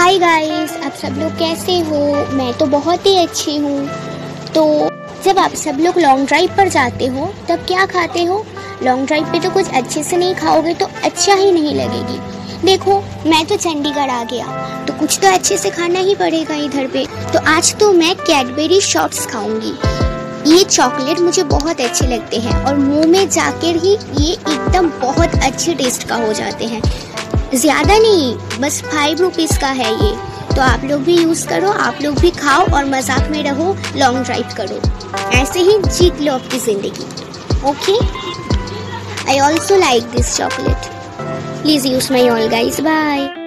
Hi guys, आप सब लोग कैसे हो? मैं तो बहुत ही अच्छी हूँ। तो जब आप सब लोग लॉन्ग ड्राइव पर जाते हो तब क्या खाते हो? लॉन्ग ड्राइव पे तो कुछ अच्छे से नहीं खाओगे तो अच्छा ही नहीं लगेगी। देखो, मैं तो चंडीगढ़ आ गया तो कुछ तो अच्छे से खाना ही पड़ेगा इधर पे। तो आज तो मैं कैडबरी शॉट्स खाऊंगी। ये चॉकलेट मुझे बहुत अच्छे लगते हैं और मुंह में जाकर ही ये एकदम बहुत अच्छे टेस्ट का हो जाते हैं। ज़्यादा नहीं, बस 5 रुपीज़ का है ये। तो आप लोग भी यूज़ करो, आप लोग भी खाओ और मजाक में रहो, लॉन्ग ड्राइव करो, ऐसे ही जीत लो अपनी ज़िंदगी। Okay, I also like this chocolate. Please use my all guys, bye.